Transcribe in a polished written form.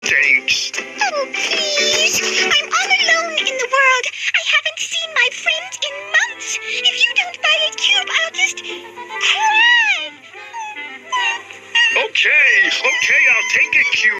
Thanks. Oh, please. I'm all alone in the world. I haven't seen my friends in months. If you don't buy a cube, I'll just cry. Okay, I'll take a cube.